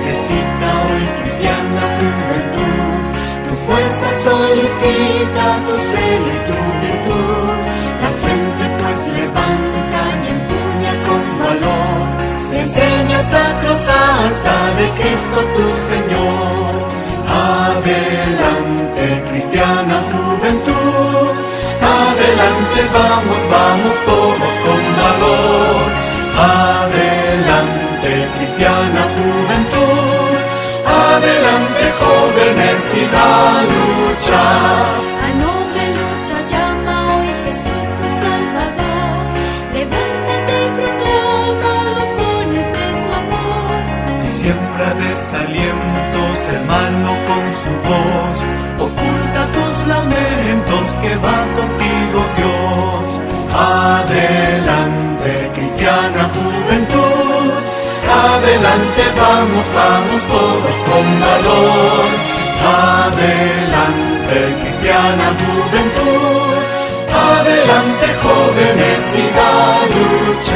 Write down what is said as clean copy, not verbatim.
necesita hoy cristiana juventud. Tu fuerza solicita tu celo y tu virtud. La frente pues levanta y empuña con valor. Te enseña sacrosanta de Cristo tu Señor. Adelante, cristiana juventud. Adelante, vamos, vamos todos con valor. Adelante, cristiana juventud. Adelante, jóvenes, y a luchar. A noble lucha llama hoy Jesús tu Salvador. Levántate y proclama los dones de su amor. Si siembra desalientos, hermano, con su voz, oculta tus lamentos, que va contigo Dios. Adelante, cristiana juventud. Adelante, vamos, vamos todos con valor. Adelante, cristiana juventud. Adelante, jóvenes, y a luchar.